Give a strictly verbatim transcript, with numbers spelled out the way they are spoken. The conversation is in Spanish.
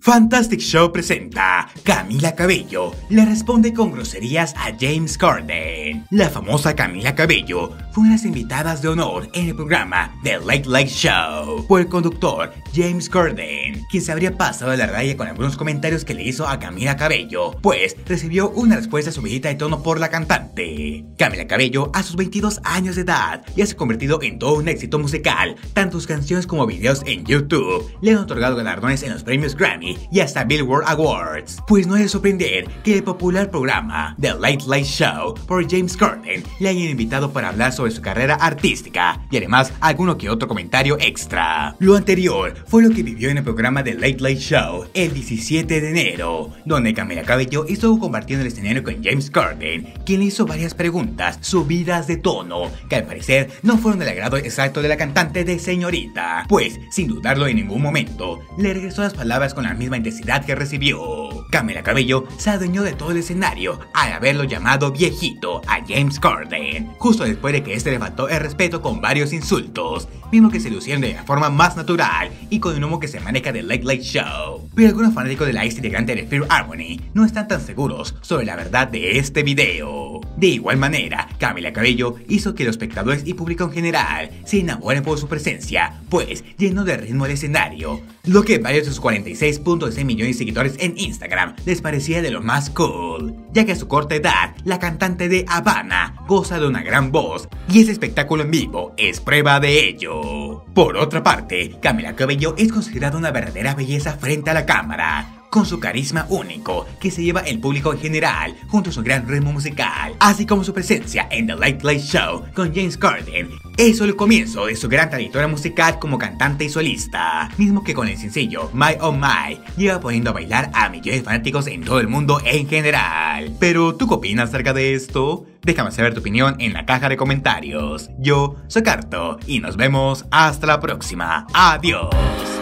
Fantastic Show presenta Camila Cabello le responde con groserías a James Corden. La famosa Camila Cabello fue una de las invitadas de honor en el programa The Late Late Show por el conductor James Corden, quien se habría pasado de la raya con algunos comentarios que le hizo a Camila Cabello, pues recibió una respuesta subidita de tono por la cantante. Camila Cabello, a sus veintidós años de edad, ya se ha convertido en todo un éxito musical. Tanto sus canciones como videos en YouTube le han otorgado galardones en los premios Grammy y hasta Billboard Awards. Pues no es de sorprender que el popular programa The Late Late Show por James Corden le hayan invitado para hablar sobre su carrera artística y además alguno que otro comentario extra. Lo anterior fue lo que vivió en el programa The Late Late Show el diecisiete de enero, donde Camila Cabello estuvo compartiendo el escenario con James Corden, quien le hizo varias preguntas subidas de tono que al parecer no fueron del agrado exacto de la cantante de señorita, pues sin dudarlo en ningún momento le regresó las palabras con la misma intensidad que recibió. Camila Cabello se adueñó de todo el escenario al haberlo llamado viejito a James Corden, justo después de que este le faltó el respeto con varios insultos, mismo que se lucieron de la forma más natural y con un humo que se maneja del Late Late Show. Pero algunos fanáticos de la ex integrante de Fifth Harmony no están tan seguros sobre la verdad de este video. De igual manera, Camila Cabello hizo que los espectadores y público en general se enamoren por su presencia, pues llenó de ritmo el escenario, lo que varios de sus cuarenta y seis punto seis millones de seguidores en Instagram les parecía de lo más cool, ya que a su corta edad, la cantante de Havana goza de una gran voz y ese espectáculo en vivo es prueba de ello. Por otra parte, Camila Cabello es considerada una verdadera belleza frente a la cámara, con su carisma único que se lleva el público en general, junto a su gran ritmo musical, así como su presencia en The Late Late Show con James Corden. Es solo el comienzo de su gran trayectoria musical como cantante y solista, mismo que con el sencillo My Oh My lleva poniendo a bailar a millones de fanáticos en todo el mundo en general. Pero ¿tú qué opinas acerca de esto? Déjame saber tu opinión en la caja de comentarios. Yo soy Carto y nos vemos hasta la próxima. Adiós.